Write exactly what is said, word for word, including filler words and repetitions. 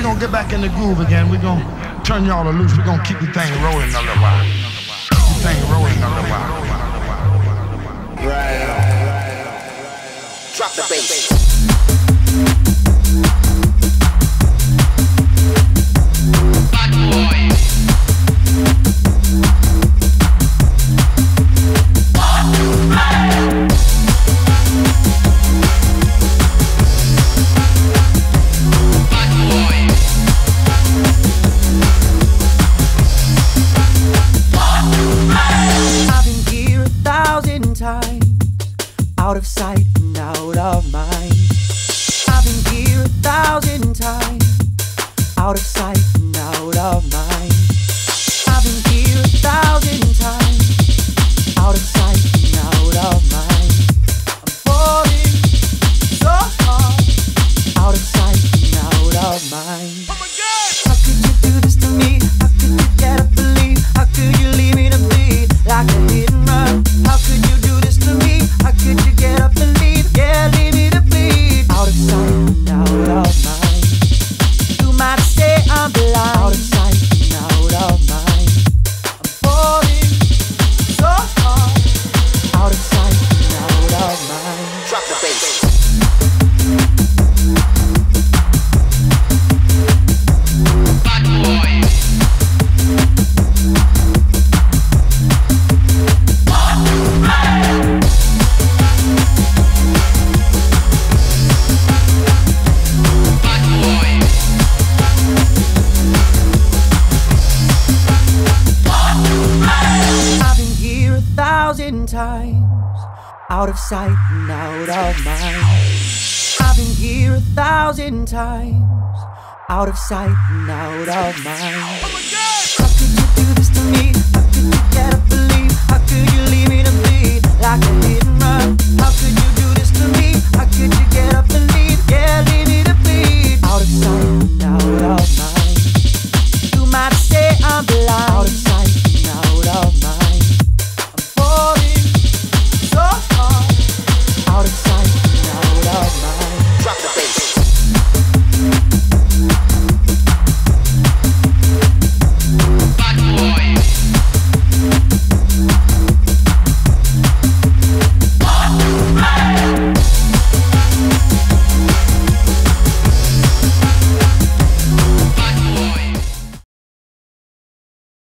gonna get back in the groove again. We're gonna turn y'all loose. We're gonna keep the thing rolling a little while. Keep the thing rolling a little while. Right on. Drop the bass. Bad boy. Out of sight and out of mind. I've been here a thousand times. Out of sight and out of mind. I've been here a thousand times. Out of sight and out of mind. I'm falling so hard. Out of sight and out of mind. Oh my God! How could you do this to me? How could you get up and leave? How could you leave me to bleed like a hit and run? How could you do this to me? How could you get up and leave? Yeah, leave me to bleed. Out of sight and out of mind. You might say I'm blind. Out of sight and out of mind. I'm falling so hard. Out of sight and out of mind. Drop the bass. Bad boy. Times out of sight and out of mind. I've been here a thousand times. Out of sight and out of mind. Oh my God! How could you do this to me? How could you get up and leave? How could you leave?